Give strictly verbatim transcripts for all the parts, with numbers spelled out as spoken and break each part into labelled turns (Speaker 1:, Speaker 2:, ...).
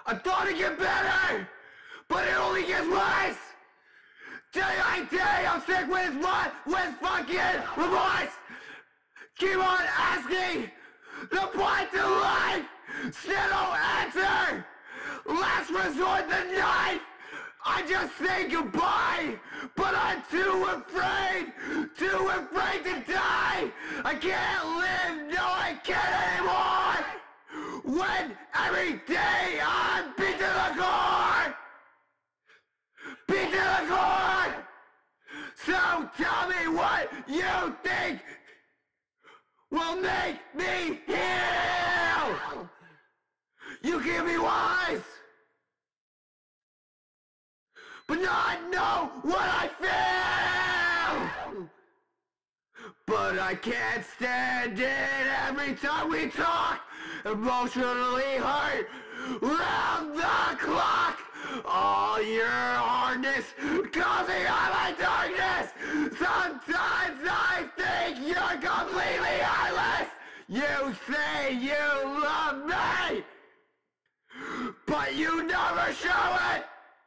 Speaker 1: I thought it'd get better, but it only gets worse. Day by day, I'm sick with what? With fucking remorse. Keep on asking the point to life. Still no answer. Last resort, the knife. I just say goodbye, but I'm too afraid, too afraid to die. I can't live, no I can't anymore. When every day I'm beat to the core, beat to the core. So tell me what you think will make me heal. You give me wise, but not know what I feel. But I can't stand it every time we talk. Emotionally hurt round the clock. All your hardness causing all my darkness. Sometimes I think you're completely heartless. You say you love me, but you never show it.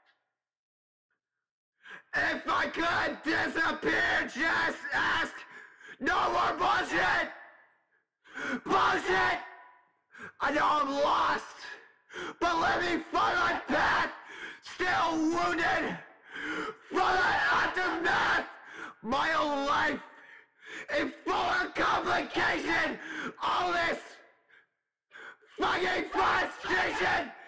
Speaker 1: If I could disappear, just ask. No more bullshit. Bullshit. I know I'm lost, but let me find my path. Still wounded from the aftermath. My own life is full of complication. All this fucking frustration